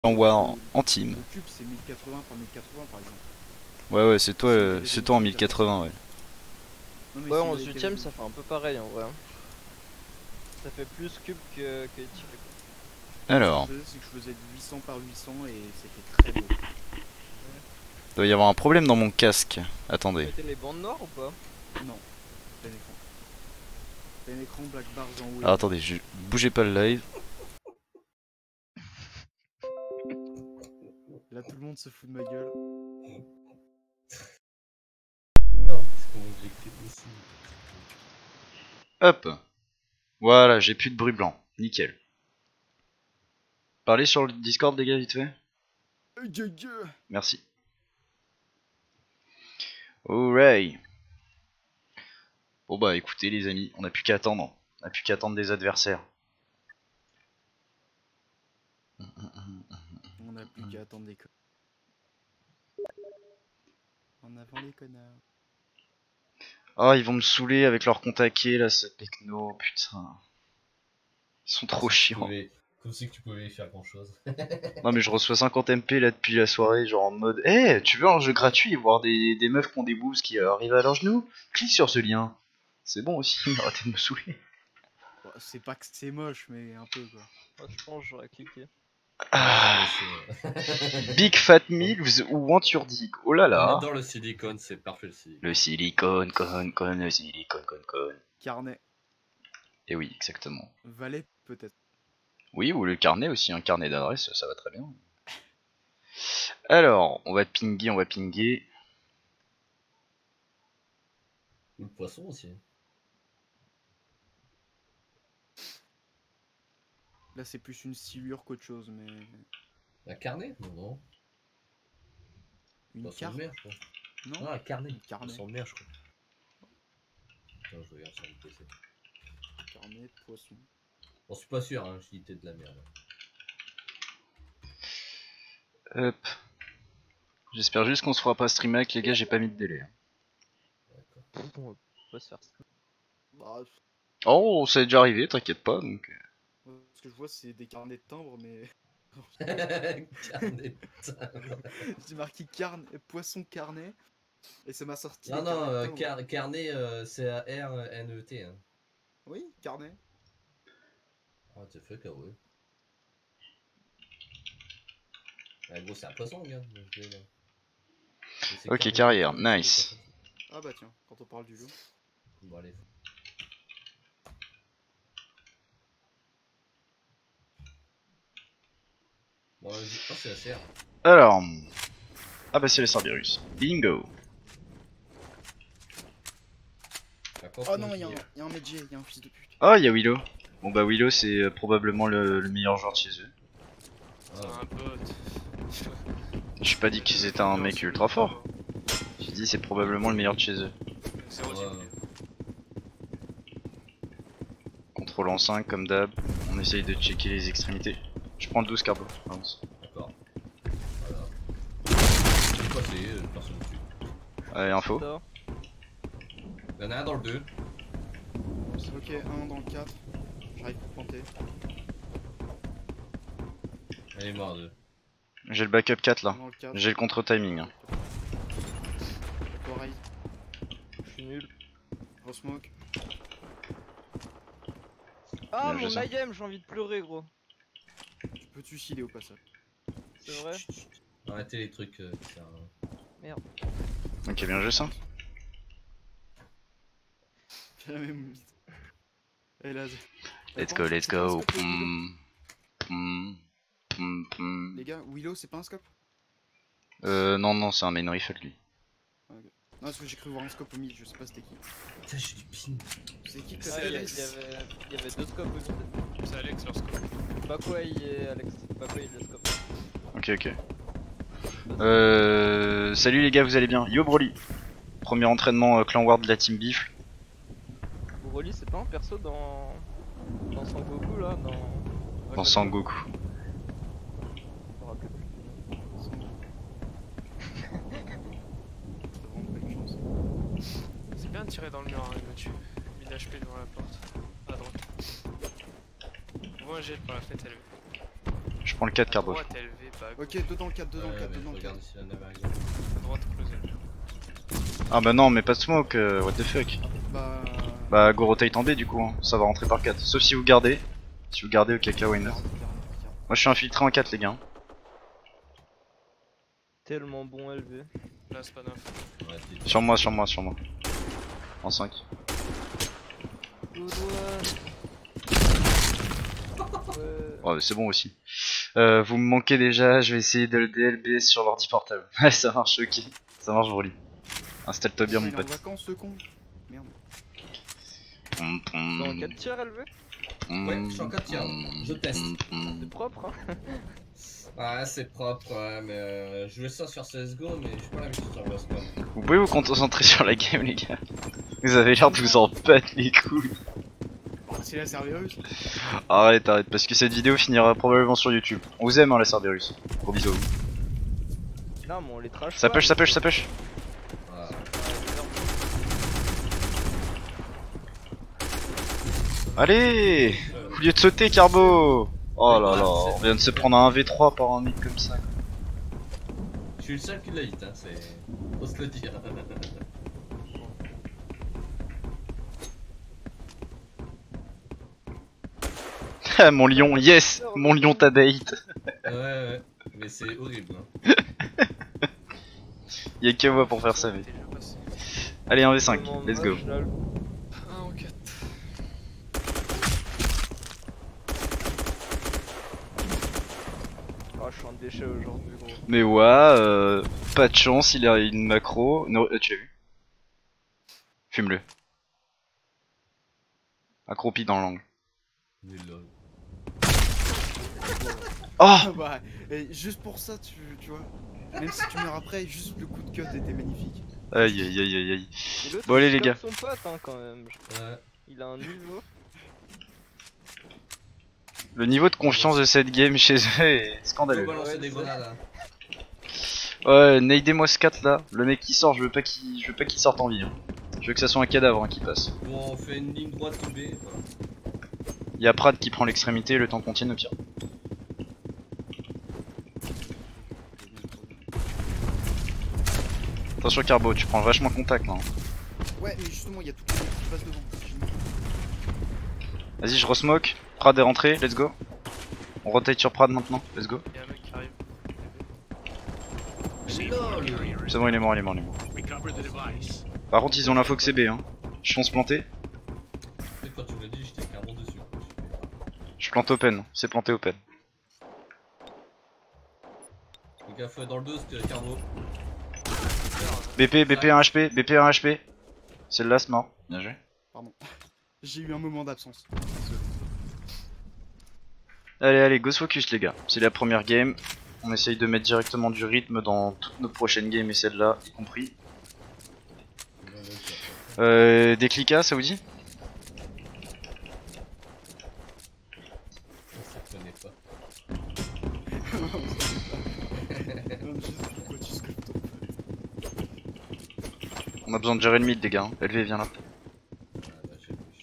J'envoie Le, en team. le cube c'est 1080 par 1080 par exemple. Ouais, c'est Si il y toi, avait c'est des toi en trucs à 1080, ouais. Non mais Ouais, s'il en y avait 8ème, ça fait un peu pareil en vrai. Ça fait plus cube que tiré. Moi, ce que Alors, je faisais, c'est que je faisais du 800 par 800 et c'était très beau. doit y avoir un problème dans mon casque. Tu Attendez. mettais les bandes noires ou pas? Non, plein écran. Plein écran, black bars en haut. Alors attendez, bougez pas le live. Là, tout le monde se fout de ma gueule. Non, c'est mon objectif aussi. Hop. Voilà, j'ai plus de bruit blanc. Nickel. Parlez sur le Discord, les gars, vite fait. Merci. Alright. Bon bah écoutez les amis, on n'a plus qu'à attendre. On n'a plus qu'à attendre des adversaires. On a plus qu'à attendre des connards. En avant les connards. Oh, ils vont me saouler avec leur contaqué là, ce techno, putain. Ils sont trop chiants. Comme si que tu pouvais y faire grand chose. Non mais je reçois 50 MP là depuis la soirée, genre en mode tu veux un jeu gratuit et voir des meufs qui ont des boobs qui arrivent à leurs genoux? Clique sur ce lien. C'est bon aussi, arrêtez de me saouler. Bon, c'est pas que c'est moche, mais un peu quoi. Moi, je pense que j'aurais cliqué. Ah, Ouais, Big Fat Milks ou Want Your Dick? Oh là on là. adore le silicone, c'est parfait le silicone. Le silicone, le silicone, Carnet. Et oui, exactement. Valet, peut-être. Oui, ou le carnet aussi, un carnet d'adresse, ça va très bien. Alors, on va pinguer. Ou le poisson aussi. Là, c'est plus une silure qu'autre chose, mais. Un carnet? Non. Une Poisson carte de mer, je crois. Non, Ah, un carnet. une carnet. Poisson de mer, je crois. Attends, je regarde sur le PC. Carnet, poisson. Bon, je suis pas sûr, hein, je dis t'es de la merde. Hop. J'espère juste qu'on se fera pas streamer avec les gars, j'ai pas mis de délai. D'accord. On va pas se faire ça. Bah, Oh, ça est déjà arrivé, t'inquiète pas. Donc... ce que je vois, c'est des carnets de timbres, mais. Carnet de timbre. J'ai marqué poisson carnet. Et ça m'a sorti. Non, des non, carnets de timbres. carnet, c'est A-R-N-E-T. Hein. Oui, carnet. Ah, t'es fait ouais. Ah, gros, c'est un poisson, gars. Ok, carrière, nice. Ah bah tiens, quand on parle du loup. Bon, allez. Bon, vas-y. Oh, c'est la serre. Alors. Ah bah c'est les Cerberus. Bingo. Oh non, y'a un métier, y'a un fils de pute. Oh, y'a Willow. Bon bah Willow c'est probablement le meilleur joueur de chez eux. Ah, Un pote. J'ai pas dit qu'ils étaient un mec ultra fort. J'ai dit c'est probablement le meilleur de chez eux. C'est ouais. Contrôle en 5 comme d'hab. On essaye de checker les extrémités. Je prends le 12 carbo. D'accord. Voilà. Je vais passer, personne dessus. Allez, info. Tort. Il y en a un dans le 2. Ok, un dans le 4. J'arrive pour planter. Elle est morte. J'ai le backup 4 là. Un dans le 4. J'ai le contre-timing. Hein. Pareil. Je suis nul. Smoke. Ah, Bien, mon je sais. IM, j'ai envie de pleurer, gros. Tu peux tu chiller au passage. C'est vrai? Arrêtez les trucs qui servent à rien. Merde. Ok, bien joué ça. Fais la même vite. Et là. Let's Attends, go, let's c'est pas un go. scope, Willow Les gars, Willow c'est pas un scope? Non, c'est un main rifle lui. Non, parce que j'ai cru voir un scope au mid, je sais pas c'était qui. Putain, j'ai du ping. C'est qui que C'est t'as Ouais, il y, Alex. y avait deux scopes aussi. C'est Alex leur scope. Bakwa et Alex. Bakwa et le scope. Ok. Salut les gars, vous allez bien? Yo Broly. Premier entraînement clan Ward de la team Bifle. Broly, c'est pas un perso dans Sangoku là? Dans Sangoku. Je me rappelle plus. T'as vraiment pas une chance. C'est bien de tirer dans le mur, hein, il me tue. 1000 HP devant la porte. À droite. Moi un jet par la fenêtre, elle est. Je prends le 4 À carbo. droite, élevé, pas à gauche. Ok, deux dans le 4, deux dans le 4, mais deux dans le 4. regarde ici la nave arrive. À droite, close. Ah bah non, mais pas de smoke, what the fuck. Bah. Bah go rotate en B du coup, hein. Ça va rentrer par 4. Sauf si vous gardez. Si vous gardez au caca, why not. Regarde. Moi je suis infiltré en 4 les gars. Tellement bon LV. Là, c'est pas neuf. Ouais, t'es- Sur moi, sur moi, sur moi. En 5. Au doigt. Ouais. Ouais, mais c'est bon aussi. Vous me manquez déjà, je vais essayer de le DLB sur l'ordi portable. Ouais, ça marche, ok. Ça marche, Broly. Installe-toi bien, Il mon est en pote. vacances ce con. Merde. Dans 4 tirs LV. Ouais, je suis en 4 tiers. Je teste. C'est propre hein. Ouais, c'est propre, ouais, mais je jouais ça sur CSGO, mais je suis pas l'habitude sur Rust. Vous pouvez vous concentrer sur la game, les gars. Vous avez l'air de vous en battre les couilles. C'est la Cerberus. Arrête, arrête, parce que cette vidéo finira probablement sur YouTube. On vous aime, hein, la Cerberus. Gros bisous. Non, mais on les trash. Ça pas, push, ça push, ça push. Voilà. Allez, au lieu de sauter, Carbo. Oh là là, on vient de se prendre un 1v3 par un mec comme ça. Je suis le seul qui l'a hit, hein, c'est. Faut se le dire. Ah, mon lion, yes, mon lion t'a bait. Ouais, mais c'est horrible. Hein. Y'a que moi pour faire ça, mec. T'es déjà passé. Allez, 1v5, Tellement let's go. moche, là. 1 en 4. Oh, je suis en déchet aujourd'hui, gros. Mais ouais, pas de chance, il a une macro. Non, tu l'as vu? Fume-le. Accroupi dans l'angle. Nul lol. Oh! Bah, et juste pour ça, tu vois. Même si tu meurs après, juste le coup de cut était magnifique. Aïe aïe aïe aïe aïe. Et l'autre, Bon, allez, il les chope gars. son pote hein, quand même. Ouais. Il a un niveau. Le niveau de confiance de cette game chez eux est Faut scandaleux. balancer Ouais, des c'est- grenades. Hein. Ouais, Neidemos 4 là, le mec qui sort, je veux pas qu'il sorte en vie. Hein. Je veux que ça soit un cadavre hein, qui passe. Bon, on fait une ligne droite tout B. Voilà. Il y a Prad qui prend l'extrémité, le temps continue au pire. Attention Carbo, tu prends vachement contact là. Hein. Ouais, mais justement, il y a tout qui passe devant. Vas-y, je resmoke. Prad est rentré, let's go. On rotate sur Prad maintenant, let's go. Y'a un mec qui arrive. C'est bon, il est mort, il est mort, il est mort. Par contre, ils ont l'info que c'est B, hein. Je fonce planter. Et quand tu me l'as dit, j'étais clairement dessus. Je plante open, c'est planté open. Les gars, faut être dans le 2, c'était carbo. BP, BP 1 HP, BP 1 HP. C'est le last mort. Bien joué. J'ai eu un moment d'absence. Allez, allez, go focus les gars. C'est la première game. On essaye de mettre directement du rythme dans toutes nos prochaines games et celle-là y compris. Des clicas, ça vous dit? On se reconnaît pas. Juste pourquoi tu sculptes ton pote. On a besoin de gérer le mid les gars. Hein. LV, viens là. Ah bah, j'ai vu.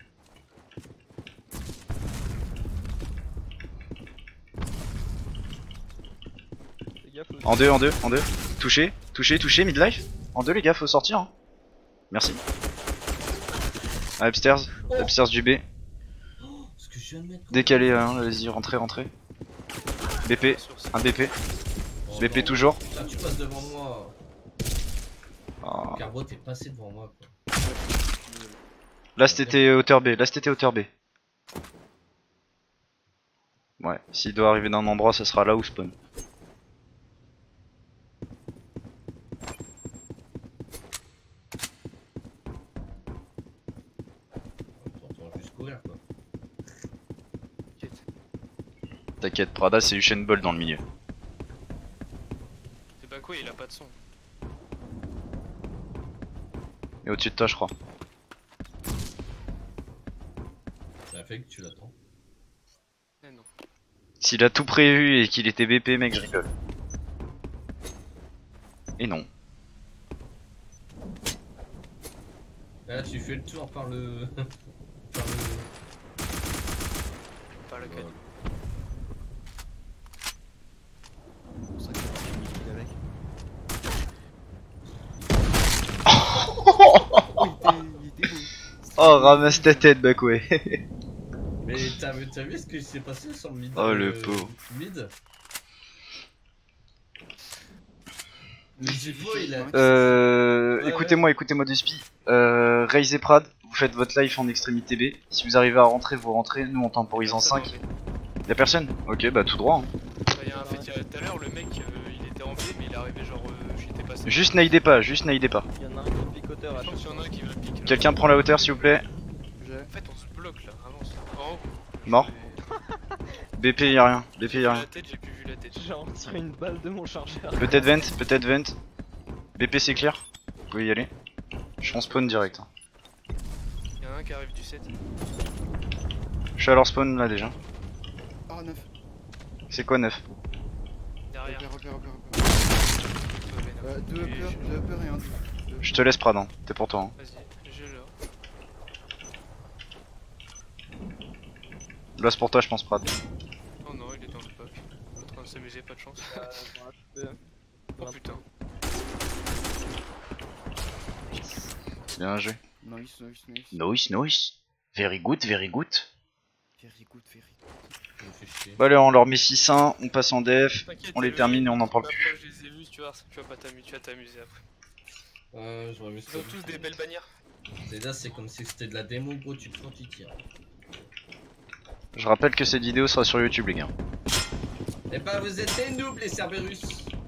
Les gars, faut En deux, en deux, en deux. Touché, touché, touché, midlife. En deux les gars, faut sortir. Hein. Merci. Ah, upstairs, upstairs du B. Oh, ce que je viens de mettre. Décalé, hein. Vas-y, rentrez, rentrez. BP, un BP. Oh, BP non. toujours. Là, tu passes devant moi. Ah. Carbo, t'es passé devant moi. Quoi. Là c'était hauteur B, là c'était hauteur B. Ouais, s'il doit arriver d'un endroit, ça sera là où spawn. On va juste courir quoi. T'inquiète, Prada c'est Usain Bolt dans le milieu. C'est pas quoi, il a pas de son. Et au-dessus de toi, je crois. Ça fait que tu l'attends. Eh non. S'il a tout prévu et qu'il était BP, mec, je rigole. Et non. Là, tu fais le tour par le. par le. Pas la canne. Oh, ramasse ta tête, Bakoué. Mais t'as vu ce qui s'est passé sur le mid? Oh, le pauvre. Mid. Le Jivo il a. Ouais, Écoutez-moi de spi. Raze et Prad, vous faites votre life en extrémité B. Si vous arrivez à rentrer, vous rentrez. Nous on temporise en 5. Y'a personne? Ok, bah tout droit. Hein. Bah, y a un fait tout à l'heure, le mec il était en B, mais il est arrivé genre. J'étais passé. Juste n'aidez pas, juste n'aidez pas. Il y en a un qui pique hauteur à Je pense chaque qu'il y en a un qui va piquer. Quelqu'un prend la hauteur s'il vous plaît. En fait, on se bloque là, avance. En haut. Mort. BP y'a rien, BP J'ai vu y'a rien. la tête, j'ai plus vu la tête. J'ai retiré une balle de mon chargeur. Peut-être vent, peut-être vent. BP c'est clear. Vous pouvez y aller. Je suis en spawn direct. Hein. Y'en a un qui arrive du 7. Je suis à leur spawn là déjà. Ah, 9. C'est quoi 9? Derrière. Repère. Toi, Venom. 2 upper et un 2. Je te laisse Prad, hein. T'es pour toi. Hein. Vas-y, j'ai l'heure. Là c'est pour toi je pense Prad. Oh non, il est dans le pack. Il est en train de s'amuser, pas de chance. Oh putain. Bien joué. Nice. Nice. Very good, very good. Very good. Je me fais chier. Bah allez, on leur met 6-1, on passe en def. T'inquiète, On les le termine et on en mec, parle après, plus. Je les ai vus, tu vois, tu vas t'amuser après. J'aurais vu ça. Ils ont tous des belles bannières. Déjà, c'est comme si c'était de la démo, gros, tu te prends, tu tires. Je rappelle que cette vidéo sera sur YouTube les gars. Eh bah, vous êtes des noobs, les Cerberus.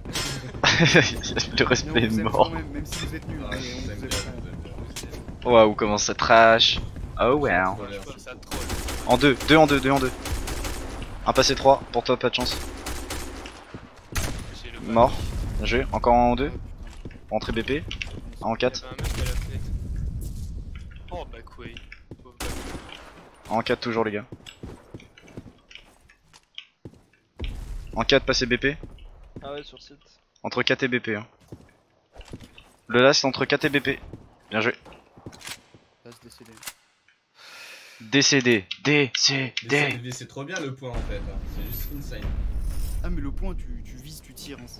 Le respect est mort. Même si vous êtes nuls. Ah, mais je on vous aime vous bien, aime. je vous aime bien. Waouh, comment ça trash. Oh wow. Ça troll. En 2 en 2. Un passé 3, pour toi pas de chance. J'ai le bac. Mort. Bien joué, encore en 2. Ah, putain. Rentrée BP. Un en Il y 4. avait un mec à la fenêtre. Oh Bakoué. Pauvre Bakoué. En 4 toujours les gars. En 4 passé BP. Ah ouais, sur site. Entre 4 et BP. Hein. Le last entre 4 et BP. Bien joué. Là, se décéder. Décédé. Décédé. Mais c'est trop bien le point en fait, hein. C'est juste insane. Ah, mais le point, tu vises, tu tires. Hein,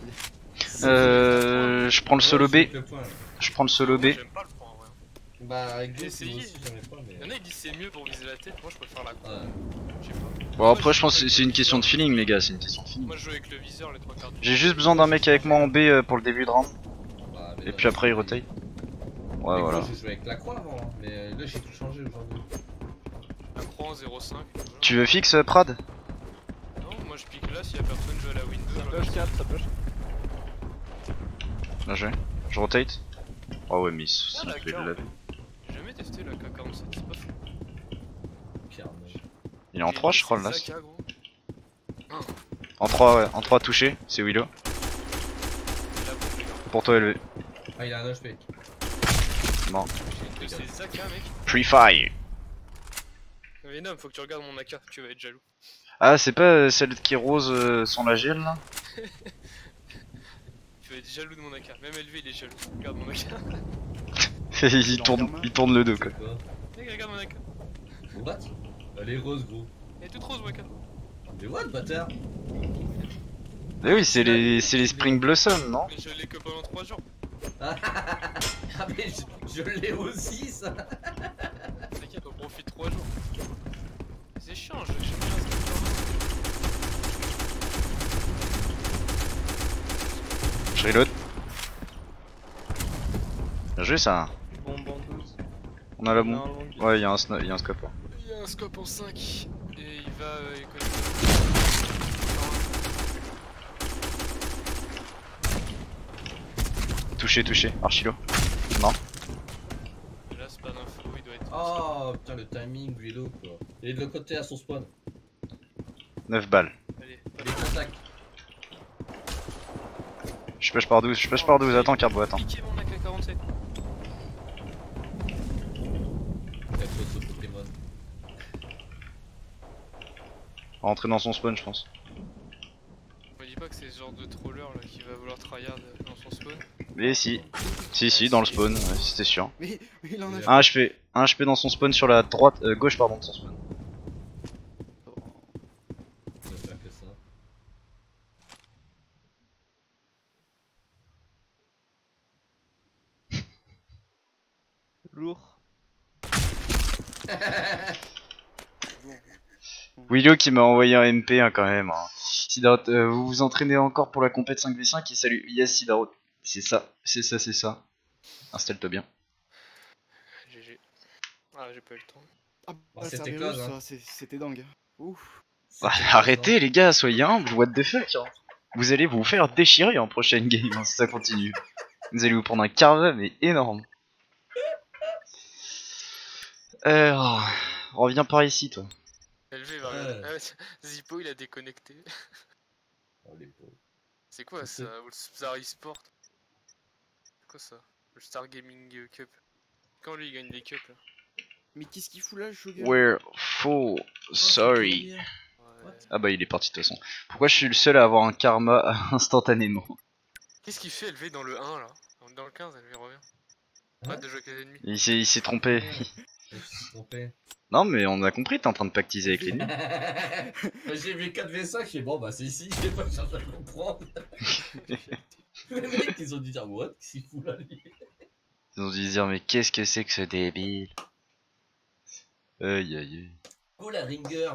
Je prends le solo B. Le point, là. Je prends le solo B. Moi, j'aime pas le point en vrai. Bah, avec J'ai d'autres, moi essayé. aussi, j'en ai pas, mais. Y'en a ils disent c'est mieux pour viser la tête, moi je préfère la croix. Ouais. Je sais pas. Bon après je pense que c'est une question de feeling les gars, c'est une question de feeling. Moi je joue avec le viseur les 3 quarts du J'ai juste besoin d'un mec avec moi en B pour le début de round. Bah, mais Et non, puis après il mais- rotate. Mais Ouais gros, voilà. j'ai joué avec la croix avant, hein. Mais là j'ai tout changé aujourd'hui. La croix en 0,5. Voilà. Tu veux fixe Prad? Non, moi je pique là s'il y a personne, je vais à la window. Ça push 4, ça push. Bien joué. Je rotate. Oh ouais mais Ah, il la fait de carte. la... J'ai jamais testé la K47, c'est pas fou. Carnage. Il est en 3 je crois le last. Zaka, gros. En 3 ouais, en 3 touché, c'est Willow. Et la bombe, les gars. Pour toi élevé. Ah, il a un HP. Mort. C'est Zaka, mec. Free fire. Venom, faut que tu regardes mon AK, tu vas être jaloux. Ah c'est pas celle qui rose sans la gel là? Tu vas être jaloux de mon AK. Même élevé, il est jaloux. Regarde mon AK. il tourne le dos quoi. Quoi? Mec, regarde mon AK. What? Elle est rose, gros. Elle est toute rose, mon AK. Mais what, bâtard? Eh oui c'est les Spring Blossom non? Mais je l'ai que pendant 3 jours. Ah, mais je l'ai aussi, ça. T'inquiète, on profite 3 jours. C'est chiant, je sais pas ce que Je reload. Bien joué ça. Bombe en 12. On a la Il y en a bombe. un long. Ouais y'a un scope là. Il y a un scope en 5 et il va Touché, archilo. Non. Là c'est pas d'info, il doit être. Oh putain, le timing, vélo quoi. Il est de l'autre côté à son spawn. 9 balles. Allez, Il est contact. Je push par 12, attends Carbo, attends. piquez mon AK-47. Quatre autres Pokémon. Rentrer dans son spawn je pense. Me dis pas que c'est ce genre de troller là qui va vouloir tryhard dans son spawn. Mais si, dans le spawn, ouais, c'était sûr. Mais il en a fait. 1 HP dans son spawn sur la droite, gauche pardon de son spawn. On va faire que ça. Lourd. Willow qui m'a envoyé un MP hein, quand même. Hein. Sidarot, vous vous entraînez encore pour la compète 5v5 et salut. Yes Sidarot. C'est ça, c'est ça, c'est ça. Installe-toi bien. GG. Ah, j'ai pas eu le temps. Ah, Bah, le c'était Cerberus, close, hein. c'était dingue. Ouf. Bah, C'était arrêtez les gars, soyez humbles, what the fuck. Hein. Vous allez vous faire déchirer en prochaine game hein, si ça continue. Vous allez vous prendre un carva mais énorme. Reviens par ici toi. LV va regarder. Ah, ouais, Zippo il a déconnecté. Oh, les pauvres. C'est quoi C'est- ça? All Star eSport? C'est quoi ça? Le Star Gaming Cup. Quand lui il gagne des cups là? Mais qu'est-ce qu'il fout là, le Shogun? We're full sorry. Ouais. Ah bah il est parti de toute façon. Pourquoi je suis le seul à avoir un karma instantanément? Qu'est-ce qu'il fait LV dans le 1 là? Dans le 15 LV revient. Arrête de jouer avec les ennemis. Il s'est trompé. Je me suis trompé. Non mais on a compris, t'es en train de pactiser avec l'ennemi. J'ai vu 4v5, je fais bon bah c'est ici, j'ai pas cherché à comprendre. Les mecs ils ont dû dire what? Qu'est-ce qu'il fout là lui? Ils ont dû se dire mais qu'est-ce que c'est que ce débile? Aïe aïe aïe. Oh la ringer.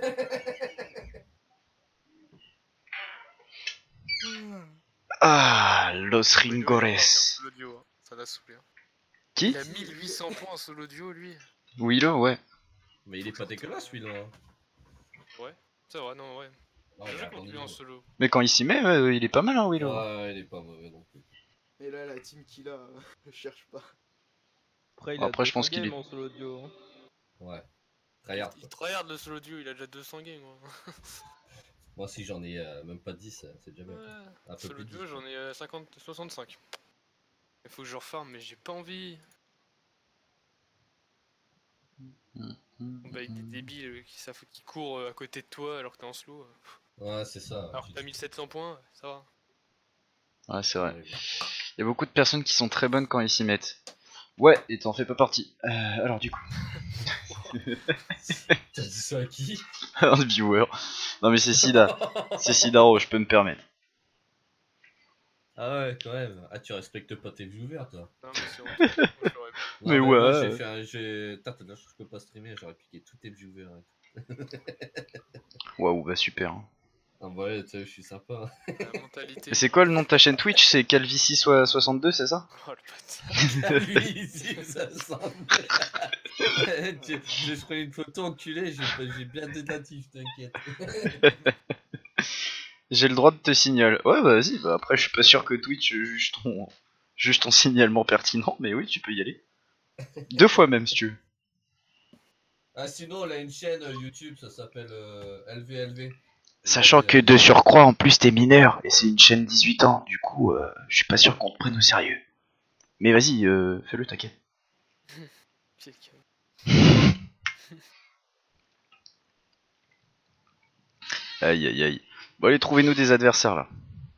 Ah, Los Willow, il a marqué en Ringores. solo duo, hein. Ça l'a saoulé. Hein. Qui? Il a 1800 points en solo duo lui. Willow, ouais. Mais il est pas dégueulasse celui-là. Hein. C'est vrai, non, ouais. Non, J'ai il joué a contre lui attendu. en solo. Mais quand il s'y met, il est pas mal hein Willow. Ouais, il est pas mauvais non plus. Et là, la team qu'il a, je cherche pas. Après, il Après, a je pense 200 qu'il games est- en solo duo. Hein. Ouais. Tryhard. Il tryhard le solo duo, il a déjà 200 games. Moi, Moi si j'en ai même pas 10, c'est déjà bien. ouais. Un peu Solo plus de duo, 10. j'en ai 50, 65. Il faut que je refarme, mais j'ai pas envie. Bah, avec des débiles qui courent à côté de toi alors que t'es en slow. Ouais, c'est ça. Alors que t'as 1700 points, ça va. Ouais, c'est vrai. Il y a beaucoup de personnes qui sont très bonnes quand ils s'y mettent. Ouais, et t'en fais pas partie. Alors du coup, T'as dit ça à qui? un viewer. Non mais c'est Sida. C'est Sidaro, je peux me permettre. Ah ouais, quand même. Ah, tu respectes pas tes viewers, toi. Non, mais c'est honteux. Moi, je l'aurais pas. Non, Mais moi, ouais. j'ai fait un jeu. Putain, je peux pas streamer, j'aurais piqué tous tes viewers. Et tout. Waouh, bah super. Hein. Ah, bah ouais, tu sais, je suis sympa. La mentalité. Et c'est quoi le nom de ta chaîne Twitch? C'est Calvici62, c'est ça? Oh le bâtard. Lui, ici, ça semble. Je ferai une photo enculé, j'ai bien des natifs, t'inquiète. J'ai le droit de te signaler. Ouais, bah vas-y. Bah, après, je suis pas sûr que Twitch juge ton signalement pertinent, mais oui, tu peux y aller. 2 fois même, si tu veux. Ah, sinon, on a une chaîne YouTube, ça s'appelle LVLV. Sachant que de surcroît, en plus, t'es mineur, et c'est une chaîne 18 ans. Du coup, je suis pas sûr qu'on te prenne au sérieux. Mais vas-y, fais-le, t'inquiète. Pied de câble. Aïe, aïe, aïe. Bon, allez, trouvez-nous des adversaires, là.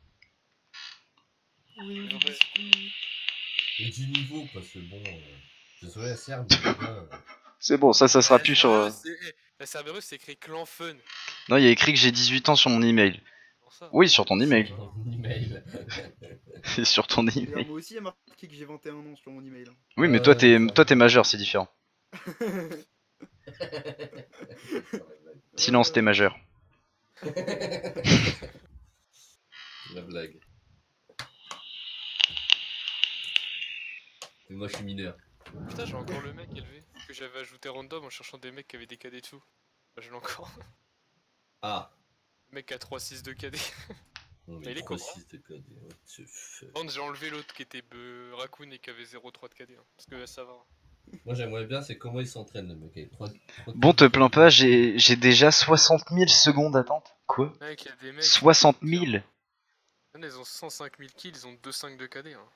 Et du niveau, parce que bon. Désolé, Serbe, mais C'est bon, ça sera plus sur... La Cerberus, c'est écrit Clan Fun. Non, il y a écrit que j'ai 18 ans sur mon email. Pour ça. Oui, sur ton email. mon email. C'est sur ton D'ailleurs, email. moi aussi, il y a marqué que j'ai 21 ans sur mon email. Oui, mais Ouais, toi, t'es majeur, c'est différent. Silence, t'es majeur. La blague. Et moi, je suis mineur. Putain, j'ai encore le mec élevé que j'avais ajouté random en cherchant des mecs qui avaient des KD dessous. Bah, je l'ai encore. Ah. Le mec a 3-6 de KD. Non, Mais il est 3-6 de code. What the fuck. Par contre, j'ai enlevé l'autre qui était Raccoon et qui avait 0,3 de KD. Hein, parce que là, ça va. Moi, j'aimerais bien, c'est comment il s'entraîne, le mec. Avec Bon, te plains pas, j'ai déjà 60 000 secondes d'attente. Quoi? Mec, il y a des mecs. 60 000? Ils ont 105 000 kills, ils ont 2,5 de KD. Hein.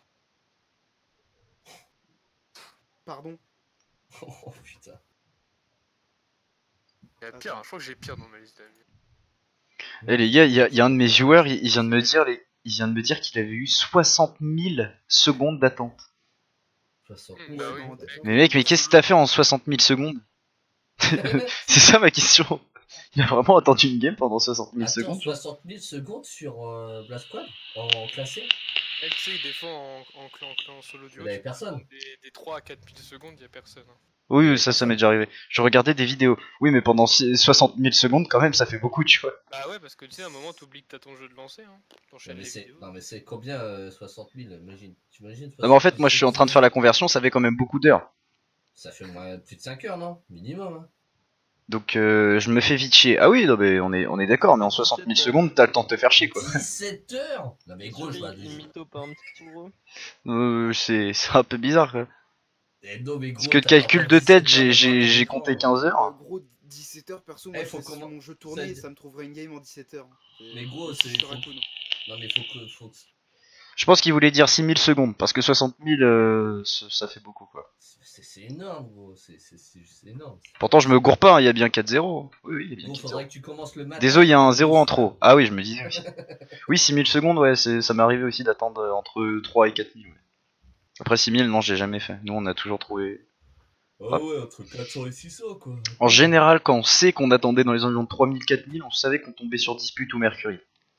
Pardon. Oh putain. Il y a pire, hein, je crois que j'ai pire dans ma liste d'amis. Eh les gars, il y a un de mes viewers, il vient de me dire qu'il avait eu 60 000 secondes d'attente. 60. Bah oui. non, Mais mec, mais qu'est-ce que t'as fait en 60 000 secondes? C'est ça ma question. Il a vraiment attendu une game pendant 60 000 Attends, secondes? 60 000 secondes sur Blast Squad en classé. Mec, tu sais, des fois en clan solo duo, Il y avait tu personne. prends des 3 à 4 000 secondes, il y a personne. Hein. Oui, Ouais, ça c'est ça. m'est déjà arrivé. Je regardais des vidéos. Oui, mais pendant 60 000 secondes, quand même, ça fait beaucoup, tu vois. Bah ouais, parce que tu sais, à un moment, t'oublies que t'as ton jeu de lancer, hein. T'enchaînes les vidéos. Non, mais c'est combien 60 000, imagine. T'imagines Non, mais en 60 fait, 000 moi, je suis en train de faire la conversion, ça fait quand même beaucoup d'heures. Ça fait plus de 5 heures, non? Minimum, hein. Donc, je me fais vite chier. Ah oui, non, mais on est d'accord, mais en 60 000 secondes, t'as le temps de te faire chier, quoi. 17 heures. Non, mais gros, je vois Il mytho par un petit tour. C'est un peu bizarre, quoi. Non, mais Parce gros, que de t'attends pas calcul de tête, 17 heures devant un j'ai écran. compté 15 heures. Gros, 17 heures, perso, Eh, moi, faut si comment- mon jeu tournait, ça- ça me trouverait une game en 17 heures. Mais gros, je suis c'est. sur Raccoon. Non, mais faut que. Je pense qu'il voulait dire 6 000 secondes, parce que 60 000, ça fait beaucoup, quoi. C'est énorme, gros. C'est énorme. Pourtant, je me gourre pas, hein, il y a bien 4 zéros. Oui, oui, il y a bien Gros, 4 faudrait zéros. que tu commences le matin. Désolé, il y a un et 0 en le trop. soir. Ah oui, je me disais aussi. Oui, 6 000 secondes, ouais, ça m'est arrivé aussi d'attendre entre 3 et 4 000. Ouais. Après 6 000, non, j'ai jamais fait. Nous, on a toujours trouvé. Ah ouais, entre 400 et 600, quoi. En général, quand on sait qu'on attendait dans les environs de 3 000, 4 000, on savait qu'on tombait sur Dispute ou Mercury.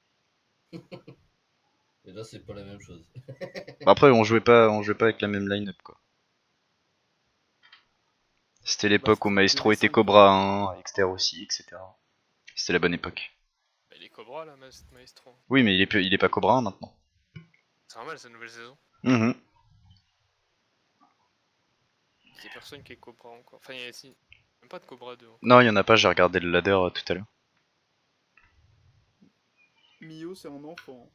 Et là, c'est pas la même chose. Après, on jouait pas avec la même line-up, quoi. C'était l'époque où Maestro était Cobra 1, Exter aussi, etc. C'était la bonne époque. Bah, il est Cobra là, Maestro. Oui, mais il est pas Cobra 1 maintenant. C'est normal, c'est la nouvelle saison. Mhm. Il y a personne qui est Cobra encore. Enfin, il y a si. Même pas de Cobra 2. Encore. Non, il y en a pas, j'ai regardé le ladder tout à l'heure. Mio, c'est un enfant.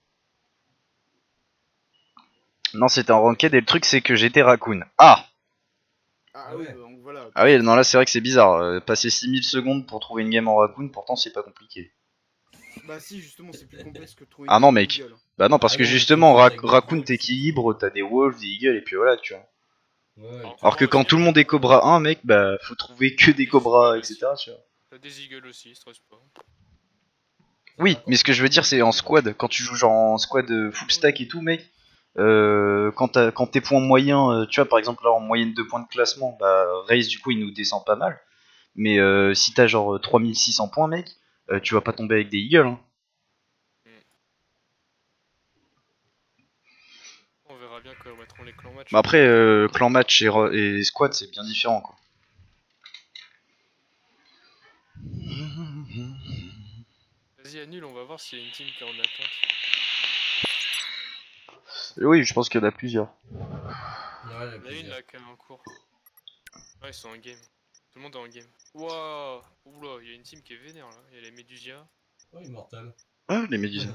Non, c'était en ranked et le truc c'est que j'étais Raccoon. Ah Ah Ah oui, ouais. donc voilà. Ah oui, non là c'est vrai que c'est bizarre. Passer 6 000 secondes pour trouver une game en Raccoon, pourtant c'est pas compliqué. Bah si, justement, c'est plus complexe que de trouver Ah une non game mec. Eagle. Bah non, parce Ah que non, justement, tu fais avec des Raccoon wolves. t'équilibres, t'as des Wolves, des Eagles et puis voilà, tu vois. Ouais, Alors, Alors que quand tout le monde est Cobra 1, mec, bah faut trouver que des Cobra, etc. Tu vois. T'as des Eagles aussi, stress pas. Oui, mais ce que je veux dire c'est en squad, quand tu joues genre en squad full stack et tout, mec. Quand tes points moyens, tu vois par exemple là en moyenne de points de classement, bah Raze du coup il nous descend pas mal. Mais si t'as genre 3600 points mec, tu vas pas tomber avec des Eagles. Hein. On verra bien quand mettront les clans match. Mais après clan match et squad c'est bien différent quoi. Vas-y, annule, on va voir s'il y a une team qui est en attente. Oui, je pense qu'il y en a plusieurs. Ouais, Il y en a une là qui est en cours. Ouais, ils sont en game. Tout le monde est en game. Wouah. Oula, il y a une team qui est vénère là. Il y a les Medusia. Oh, Immortal. Ah, les méduses.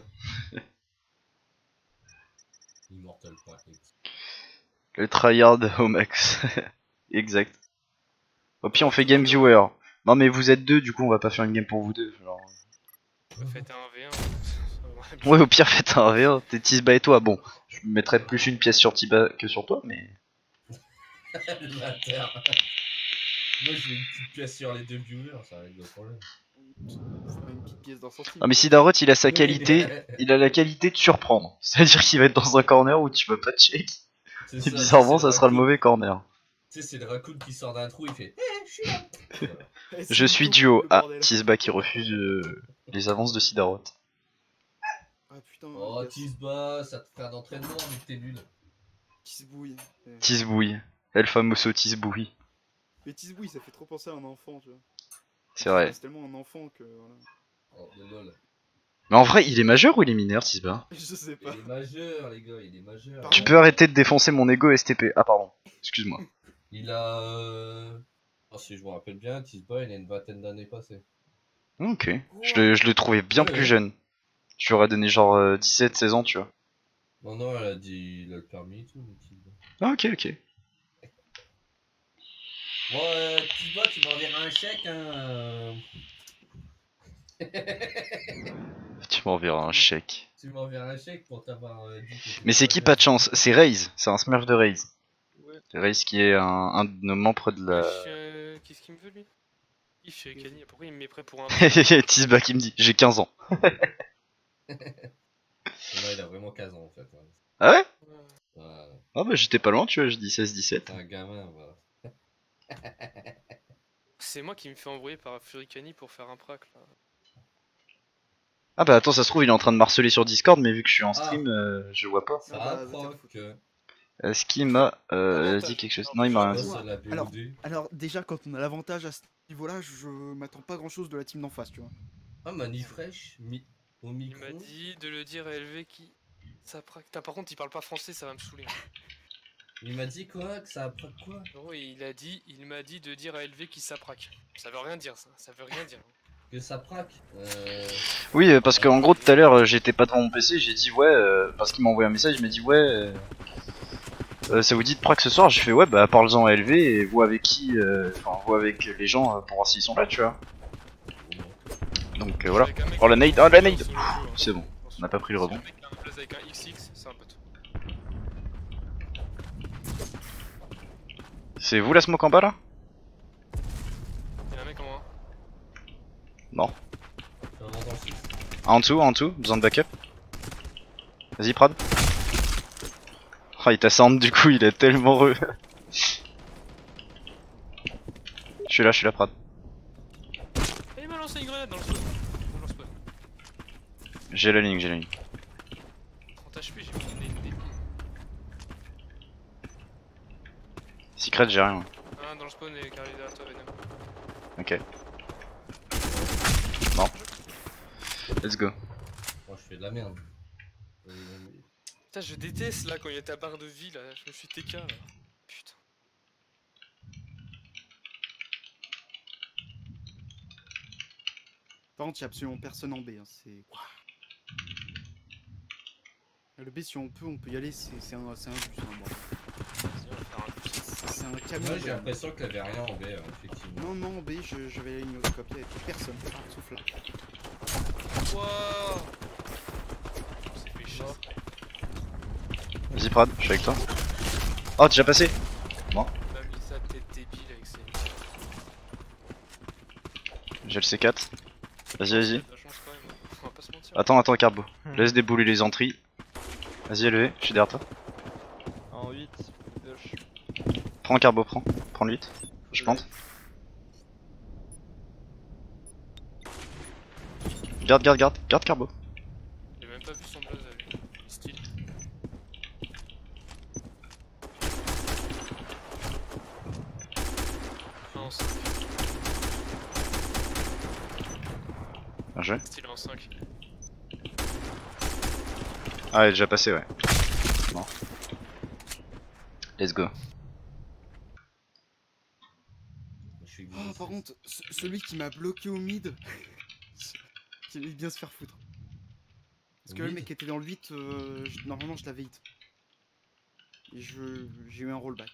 Immortal.exe. Le tryhard au max. Exact. Au pire on fait Tout le game monde est viewer. Non mais vous êtes deux, du coup on va pas faire une game pour vous deux. Genre... Faites un V1. Ça va bien. Ouais, au pire faites un V1, t'es Tisba et toi. Bon, je mettrais plus une pièce sur Tisba que sur toi, mais... Le bâtard. Moi, je mets une petite pièce sur les deux viewers, ça règle le problème. Faire une petite pièce d'un centime. Ah mais Sidarot il a sa qualité, il a la qualité de surprendre. C'est-à-dire qu'il va être dans un corner où tu vas pas check. C'est Et ça, bizarrement c'est ça sera le raccoon. mauvais corner. Tu sais, c'est le raccoon qui sort d'un trou, il fait je suis là. Voilà. Eh, c'est Je une suis taupe, duo. le Ah, bordel. Tisba qui refuse les avances de Sidarot. Ah putain, Oh, gars, Tisba, ça te fait un entraînement, mais que t'es nul. qui se bouille. Tisbouille. El famoso Tisbouille. Mais Tisbouille, ça fait trop penser à un enfant, tu vois. C'est vrai. C'est tellement un enfant que voilà. Oh, de lol. Mais en vrai, il est majeur ou il est mineur, Tisba? Je sais Il pas. est majeur, les gars, il est majeur. Pardon. Tu peux arrêter de défoncer mon ego STP. Ah pardon, excuse-moi. Il a. Oh, si je me rappelle bien, Tisba, il a une vingtaine d'années passées. Ok. Je le trouvais bien Ouais, plus ouais. jeune. Je lui aurais donné genre 17-16 ans, tu vois. Non, non, elle a dit. Il a le permis et tout, mais Tisba. Ah ok, ok. Bon, Tisba, tu m'enverras un chèque, hein. Tu m'enverras un chèque. Tu m'enverras un chèque pour t'avoir dit que t'étais Mais c'est qui majeur. pas de chance? C'est Raze, c'est un smurf de Raze. Ouais. Raze qui est un de nos membres de la... Qu'est-ce qu'il me veut lui? Il fait Kanye, pourquoi il me met prêt pour un. Tisba qui me dit, j'ai 15 ans. Non, il a vraiment 15 ans en fait. Ouais. Ah ouais? Ouais, Ah bah j'étais pas loin, tu vois, je dis 16-17. c'est un gamin, voilà. C'est moi qui me fais envoyer par Furikani pour faire un prac là. Ah bah attends, ça se trouve il est en train de marceler sur Discord, mais vu que je suis en stream, je vois pas. Ça Ah bah, approche va te faire que. Est-ce qu'il m'a non, dit t'as- quelque chose? non, Non, il m'a rien Ouais, dit. ça l'a Alors, BOD. alors déjà quand on a l'avantage à ce niveau-là, je m'attends pas grand chose de la team d'en face, tu vois. Ah, Manif fraîche, au Il micro. m'a dit de le dire à LV qui. Ça praque. Putain, par contre, il parle pas français, ça va me saouler. Il m'a dit quoi? Que ça a pas quoi? Non, il m'a dit de dire à LV qui s'apraque. Ça veut rien dire, ça veut rien dire. Que ça praque? Oui, parce qu'en gros, tout à l'heure, j'étais pas devant mon PC, j'ai dit ouais, parce qu'il m'a envoyé un message, il m'a dit ouais, ça vous dit de prac ce soir? J'ai fait ouais, bah parle-en à LV et vous avec qui, enfin, vous avec les gens pour voir s'ils sont là, tu vois. Donc voilà. Avec un mec Oh la nade, oh la nade! sur le jeu, hein. C'est bon, on n'a pas pris le rebond. Un mec qui a un blaze avec un XX, c'est un pote. C'est vous la smoke en bas là? Il y a un mec en moins. Non. Dans le six. En dessous, besoin de backup. Vas-y Prad. Oh il t'ascende du coup, il est tellement heureux. Je suis là Prad. Et il m'a lancé une grenade dans le spawn. Dans le spawn. J'ai la ligne, 30 HP, j'ai mis des débile. Secret, j'ai rien. Un dans le spawn et carré derrière toi, Venom. Ok. Non. Let's go. Moi, je fais de la merde. Putain, je déteste là quand il y a ta barre de vie là, je me suis TK là. Putain. Par contre, il y a absolument personne en B, hein, c'est... Le B, si on peut y aller, c'est un bus, hein, bon. Vas-y, on va faire un bus. C'est un camion. Moi, j'ai l'impression qu'il y avait rien en B, effectivement. Non, non, en B, je vais aller au scope, il y avait personne, sauf là. Wouah. On s'est fait chasser. Vas-y Prad, je suis avec toi. Oh, déjà passé. Il m'a mis sa tête débile avec ses... J'ai le C4. Vas-y, vas-y. La chance quand même, on va pas se mentir. Attends, Carbo. Laisse débouler les entrées. Vas-y, LV, je suis derrière toi. En 8, gauche. Prends Carbo, prends le 8. Je plante. Garde Carbo. J'ai même pas vu son blaze à lui. Style. En 5. Bien joué. Style en 5. Ah, il est déjà passé, ouais. Bon. Let's go. Je suis Oh, par contre, celui qui m'a bloqué au mid, qui allait bien se faire foutre. Parce que Au le mid mec était dans le 8, normalement je l'avais hit. Et j'ai eu un rollback.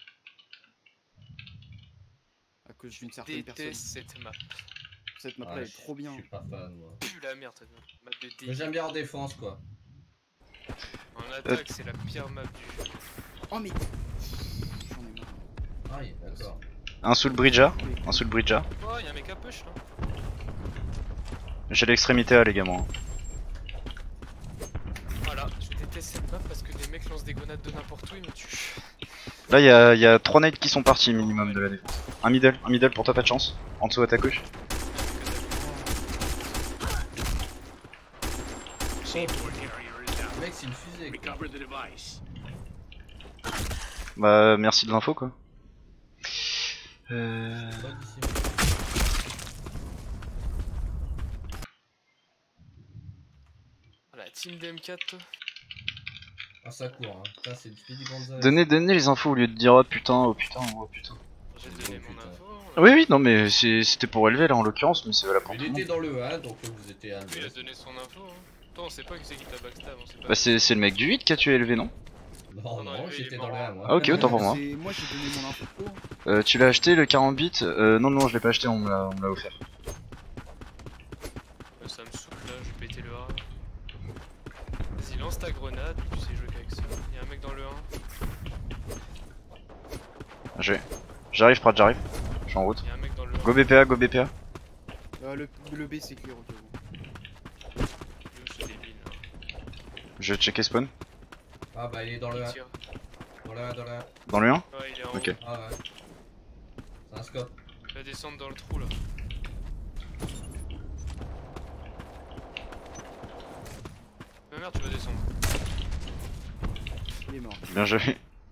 À cause d'une certaine personne. Déteste cette map. Cette map là Ah, est trop bien. Je suis pas fan, moi. Pue la merde cette map. Map de Mais débile. j'aime bien en défense, quoi. En attaque, c'est la pire map du jeu. Oh mais... J'en ai marre. Ah, oui, d'accord. Un sous le bridge A. Un sous le bridge A. Oh, y'a un mec à push là. J'ai l'extrémité A, les gars, moi. Voilà, je déteste cette map parce que les mecs lancent des grenades de n'importe où, ils me tuent. Là, il y a 3 nades qui sont partis minimum de la défense. Un middle pour toi, pas de chance. En dessous à ta gauche. Mec, c'est une fusée, quoi. Bah, merci de l'info, quoi. Pas d'ici. La team d'M4. Ah, ça court, hein. Putain, c'est du Speedy Gonzales. Donnez les infos au lieu de dire oh putain, oh putain, oh putain. J'ai donné Oh, mon putain. info. Oui, non, mais c'était pour élever là en l'occurrence, mais c'est valable pour Il tout le était monde. dans le 1, donc vous étiez à Il a l'ouest. donné son info. Hein. Toi, on sait pas qui c'est qui t'a backstab. On sait pas. Bah, c'est le mec du 8 qui a tué élevé, non? Non, Non, non, il est j'étais mort. dans le 1, moi. Ah, ok, autant pour moi. Moi j'ai donné mon info. Tu l'as acheté le 40 bits? Non, je l'ai pas acheté, on me l'a offert. Ça me saoule là, je vais péter le A. Vas-y, lance ta grenade, tu sais jouer qu'avec ça. Y'a un mec dans le 1. J'arrive, Prat, j'arrive. Je suis en route. Y'a un mec dans le 1. Go BPA, go BPA. Le B c'est clear, ok. C'est débile là. Je vais checker spawn. Ah, bah, il est dans le Il 1. tire. Dans le 1, dans le 1. Dans le 1? Ouais, il est en Ok. haut. Ah, ouais. C'est un scope. Il va descendre dans le trou là. Ma mère, tu vas descendre. Il est mort. Bien joué.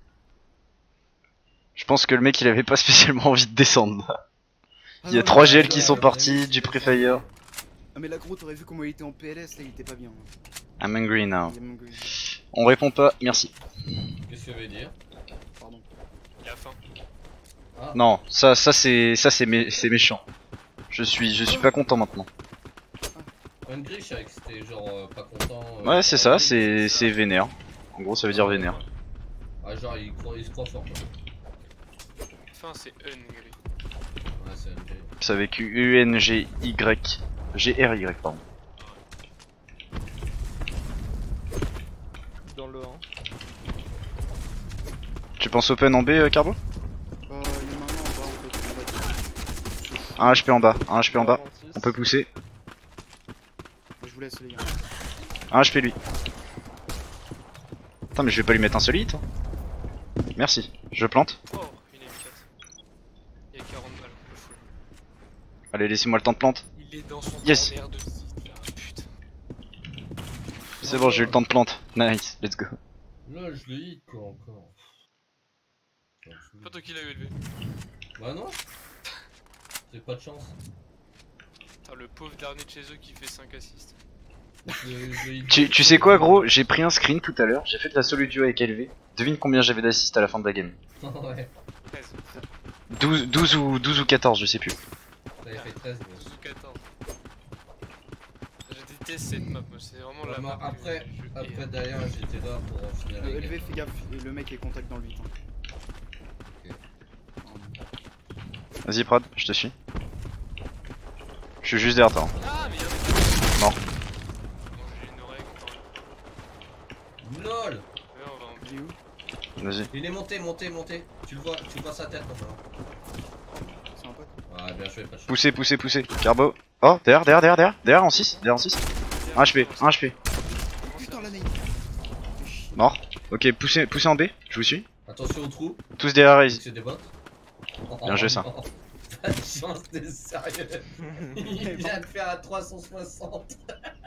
Je pense que le mec il avait pas spécialement envie de descendre là. Ah Il y a non, 3 mais- GL qui sont partis, du Prefire. Ah mais là gros t'aurais vu comment il était en PLS là, il était pas bien. I'm angry now. Il est mon gars. On répond pas, merci. Qu'est-ce que ça veut dire? Pardon. Il a faim. Non, ça c'est méchant. Je suis pas content maintenant. Hungry, je savais que c'était genre pas content. Ouais, c'est ça, c'est vénère. En gros, ça veut dire vénère. Ah, genre il se croit fort quoi. Faim, c'est hungry. Ouais, c'est Hungry. C'est avec UNGY. GRY, pardon. Dans le 1. Tu penses open en B, Carbo? Il y en a un en bas en fait. Un HP en bas, un HP en bas. On peut pousser. Je vous laisse les gars. Un HP lui. Putain, mais je vais pas lui mettre un seul hit. Hein. Merci, je plante. Oh, une M4. Il y a 40 balles, le full. Allez, laissez-moi le temps de plante. Il est dans son Yes. corner de site là, putain. C'est bon, j'ai eu le temps de plante. Nice, let's go. Là, je le hit quoi encore. Pas toi qui l'as eu élevé. Bah non. J'ai pas de chance. Ah, le pauvre dernier de chez eux qui fait 5 assists. Je le hit. Tu sais quoi, gros? J'ai pris un screen tout à l'heure. J'ai fait de la solo duo avec LV. Devine combien j'avais d'assists à la fin de la game. Ouais. 13. 12 ou 14, je sais plus. T'avais fait 13 mais... 12 ou 14. Je déteste cette map, moi, c'est vraiment la Ouais, map. que après, je après hais. derrière j'étais là pour finir la LV game. fais gaffe, le mec est contact dans le 8. Vas-y, Prod, je te suis. Je suis juste derrière toi. hein. Ah, mais il y a un Non. Bon, j'ai une oreille quand même. LOL. Ouais, on va en Il est où? Vas-y. Il est monté. Tu le vois sa tête maintenant. C'est un pote. Ouais, bien joué, pas cher. Poussez. Carbo. Oh, derrière en 6. Derrière en 6. 1 HP, 1 HP. Putain la nade. Fais chier. Mort. Ok, poussez en B, je vous suis. Attention au trou, Tous derrière Raze. c'est des bots. Bien joué, ça. Pas de chance, t'es sérieux. Il vient de faire à 360.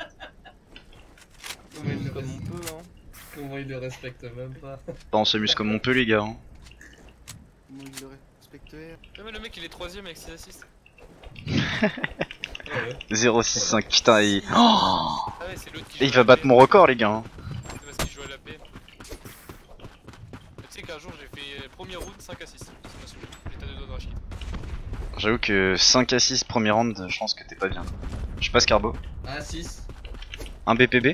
Comment il le Comme on respecte- peut, hein. Comment il le respecte même pas. Bah, on s'amuse comme on peut, les gars. Hein. Comment il le respecte R. Ah, mais le mec il est 3ème avec 6 assists. Ouais. 065, putain, il... Oh, Ah, ouais, c'est l'autre qui et il joue va à la battre B. mon record, les gars. Hein. C'est parce qu'il joue à la B. Tu sais qu'un jour j'ai fait premier round 5 assists. Ça m'a saoulé. J'étais à 2 doigts de rachid. J'avoue que 5 à 6 premier round, je pense que t'es pas bien. Je passe Carbo. 1 6. Un BPB.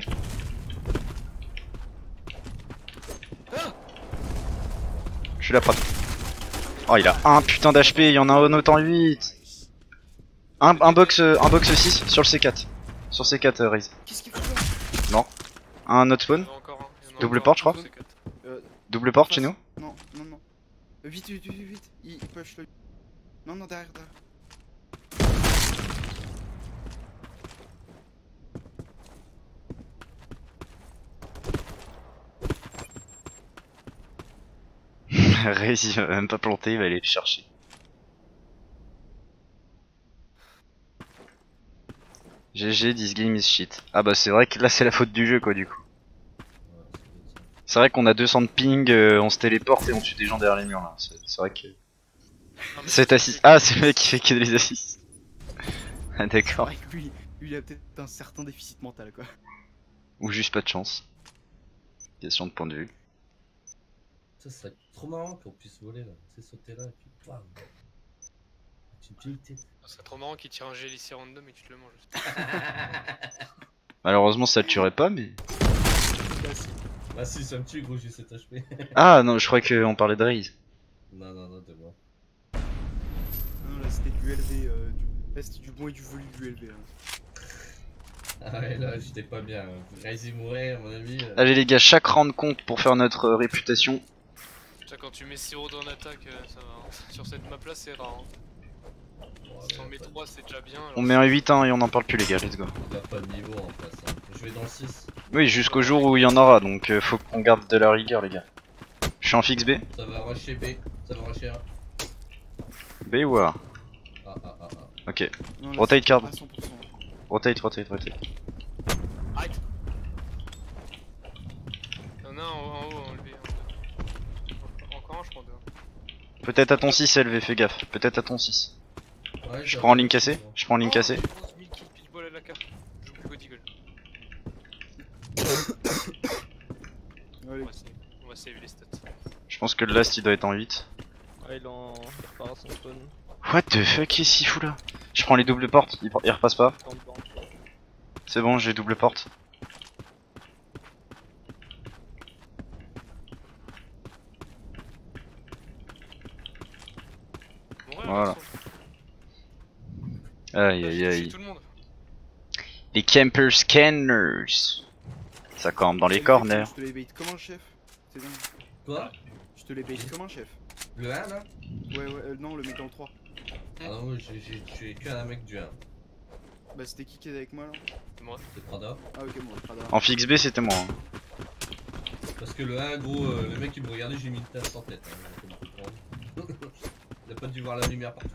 Je suis là, Prod. Oh, il a un putain d'HP, il y en a un autant 8. Un box 6 sur le C4. Sur C4, Raze. Qu'est-ce qu'il faut là? Un autre Il y spawn. en a encore un. Il y en a Double encore porte, un, je crois. c'est 4. Double porte chez nous. Non. Vite. Il push le. Non, derrière. Raze, il va même pas planter, il va aller le chercher. GG, this game is shit. Ah bah c'est vrai que là c'est la faute du jeu quoi du coup. C'est vrai qu'on a 200 de ping, on se téléporte et on tue des gens derrière les murs là. C'est vrai que... Non, mais Cet c'est- assist... Ah c'est le mec qui fait que des assists. Ah C'est d'accord. vrai que lui il a peut-être un certain déficit mental quoi. Ou juste pas de chance. Question de point de vue. Ça serait trop marrant qu'on puisse voler là. C'est sauter là et puis bam. Tu me tête. Ça serait trop marrant qu'il tire un gel ici random et tu te le manges. Malheureusement ça le tuerait pas mais... Bah si, ça me tue gros, j'ai 7 HP. Ah non, je crois qu'on parlait de Raze. Non, de moi. Non, là c'était du LV. Là c'était du bon et du volu du LV. Là. Ah ouais, là j'étais pas bien. Raze il mourait à mon avis. Allez les gars, chaque round compte pour faire notre réputation. Putain, quand tu mets 0 dans l'attaque, ça va. Hein. Sur cette map là, c'est rare. Hein. Si t'en mets 3, c'est déjà bien. On met un 8-1 et on n'en parle plus les gars, let's go. Il a pas de niveau en face. Hein. Je vais dans le 6. Oui, jusqu'au jour où il y en aura, donc faut qu'on garde de la rigueur les gars. Je suis en fixe B. Ça va rusher B. Ça va rusher A. B ou A? Ah. Ok, Non, là, Rotate c'est card. à 100%. rotate. Arrête. Il y en a un en haut, en levé. Encore un, je crois. Deux. Peut-être à ton 6 LV, fais gaffe. Peut-être à ton 6. Ouais, Je prends en ligne cassée. Je prends en ligne Oh, cassée. j'ai 11 000 kills pile poil à la carte. Je joue plus God Eagle. Allez. On va save les stats. Je pense que le last il doit être en 8. Ouais, il repart à son spawn. What the fuck, qu'est-ce qu'il fout là? Je prends les doubles portes, il repasse pas. C'est bon, j'ai double porte. Bon, ouais, Voilà. Aïe aïe J'ai aïe. tout le monde. Les camper scanners. Ça campe dans les corners. Je te les bait comme un chef. C'est dingue. Quoi? Je te les bait comme un chef. Le 1 là? Ouais, non, le mec dans le 3. Ah non, moi j'ai tué qu'un mec du 1. Bah, c'était qui est avec moi là? C'est moi. C'est Prada. Ah, ok, bon, le Prada. En fixe B c'était moi. Hein. Parce que le 1, gros, le mec qui me regardait, j'ai mis une tasse en tête. Hein, comme tu comprends. Il a pas dû voir la lumière partout.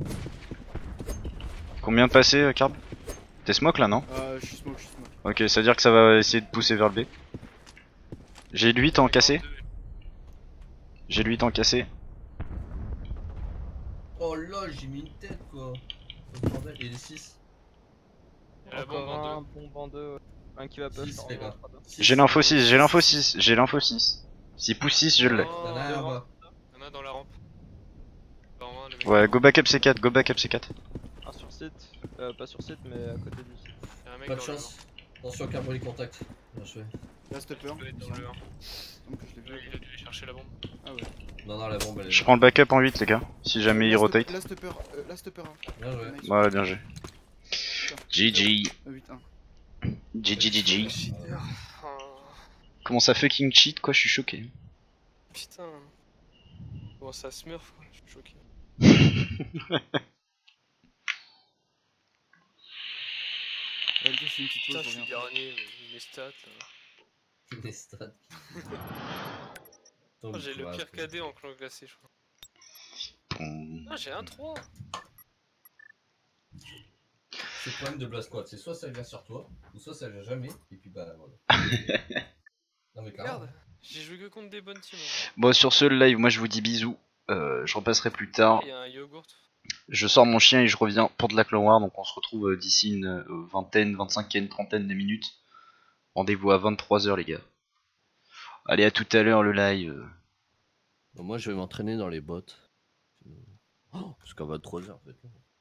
Combien de passé, Carb? T'es smoke là, non? Je suis smoke. Ok, ça veut dire que ça va essayer de pousser vers le B. J'ai le 8 en cassé. J'ai le 8 en cassé. Oh là, j'ai mis une tête quoi. Oh, bordel. Et les 6. Il y a la bombe Encore en un bombe en 2. Un qui va push. Six, les gars. J'ai l'info 6, j'ai l'info 6, j'ai l'info 6. S'il pousse 6, je l'ai. Y'en a un là-bas. Y'en a un dans la rampe. Dans un, le mec. Ouais, go back up C4, go back up C4. Un sur site. Pas sur site, mais à côté du site. Il y a un mec Pas de dans le chance. Attention, carbo les contacts. Bien joué. Là, stopper. Il doit être dans le 1. Donc, je l'ai vu. Il a dû aller chercher la bombe. Ah ouais. Non, non, la bombe elle est. Je prends le backup en 8 les gars, si jamais il rotate. Là, stopper. Là, stopper. Bien joué. Nice. Ouais, bien joué. GG. 8-1. GG. Oh, Comment ça fucking cheat quoi, je suis choqué. putain. Comment ça smurf quoi, je suis choqué. Allez, je fais une petite Putain, pause, je je suis reviens. dernier, mais mes stats là. Les stats. Oh, j'ai le pire KD en clan glacé, je crois. Ah, j'ai un 3. C'est le problème de Blast Squad, c'est soit ça vient sur toi, ou soit ça vient jamais, et puis bah voilà. Non mais clairement. Regarde, j'ai joué que contre des bonnes teams. Hein. Bon, sur ce live, moi je vous dis bisous. Je repasserai plus tard. Il y a un yogourt. Je sors mon chien et je reviens pour de la Clan War. Donc on se retrouve d'ici une vingtaine, 25, trentaine de minutes. Rendez-vous à 23h les gars. Allez, à tout à l'heure le live. Bon, moi je vais m'entraîner dans les bots. Oh, jusqu'à 23h en fait.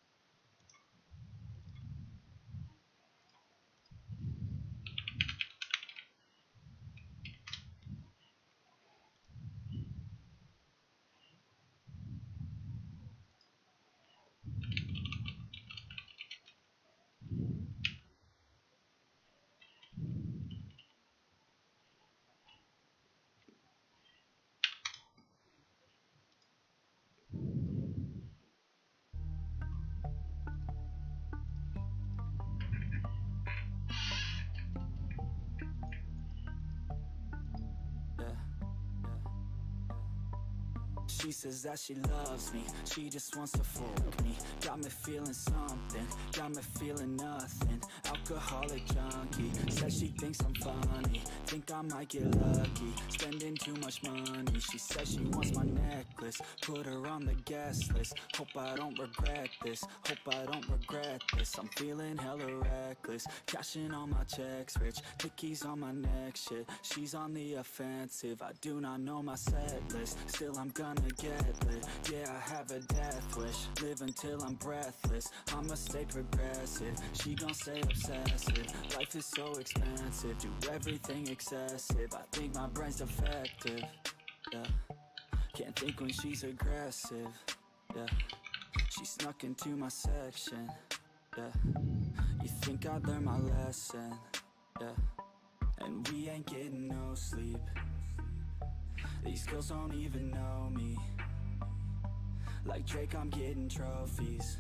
She says that she loves me, she just wants to fuck me. Got me feeling something, got me feeling nothing. Alcoholic junkie, says she thinks I'm funny. Think I might get lucky, spending too much money. She says she wants my necklace, put her on the guest list. Hope I don't regret this, hope I don't regret this. I'm feeling hella reckless, cashing all my checks rich. Tickies on my neck, shit, she's on the offensive. I do not know my set list, still I'm gonna get lit. Yeah, I have a death wish, live until I'm breathless. I'ma stay progressive, she gon' stay obsessive. Life is so expensive, do everything excessive. I think my brain's defective, yeah. Can't think when she's aggressive, yeah. She snuck into my section, yeah. You think I'd learn my lesson, yeah. And we ain't getting no sleep. These girls don't even know me. Like Drake, I'm getting trophies.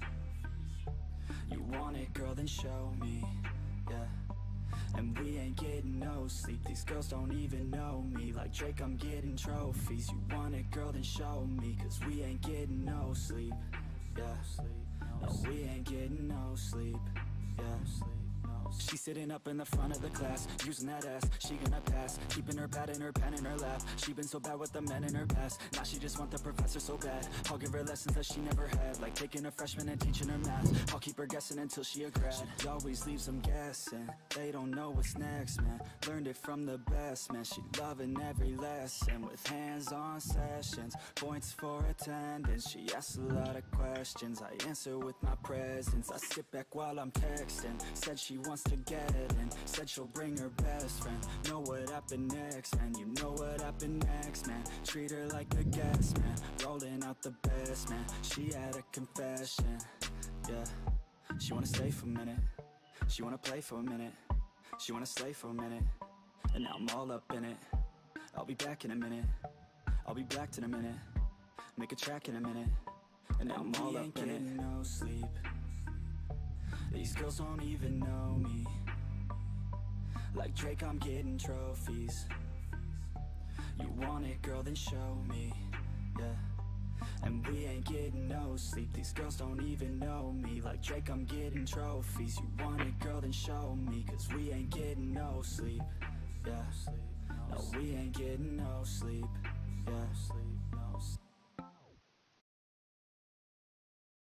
You want it, girl, then show me, yeah. And we ain't getting no sleep. These girls don't even know me. Like Drake, I'm getting trophies. You want it, girl, then show me. Cause we ain't getting no sleep, yeah. No, we ain't getting no sleep, yeah. She's sitting up in the front of the class, using that ass, she gonna pass. Keeping her pad and her pen in her lap. She been so bad with the men in her past. Now she just want the professor so bad. I'll give her lessons that she never had, like taking a freshman and teaching her math. I'll keep her guessing until she a grad. She always leaves them guessing, they don't know what's next, man. Learned it from the best, man. She loving every lesson, with hands-on sessions, points for attendance. She asks a lot of questions, I answer with my presence. I sit back while I'm texting, said she wants to get it in, said she'll bring her best friend. Know what happened next, man, you know what happened next, man. Treat her like a guest, man, rolling out the best, man. She had a confession, yeah. She wanna stay for a minute, she wanna play for a minute, she wanna slay for a minute, and now I'm all up in it. I'll be back in a minute, I'll be back in a minute, make a track in a minute, and now I'm all up in it. No sleep, these girls don't even know me. Like Drake, I'm getting trophies. You want it, girl, then show me, yeah. And we ain't getting no sleep, these girls don't even know me. Like Drake, I'm getting trophies. You want it, girl, then show me, cause we ain't getting no sleep, yeah. No, we ain't getting no sleep, yeah.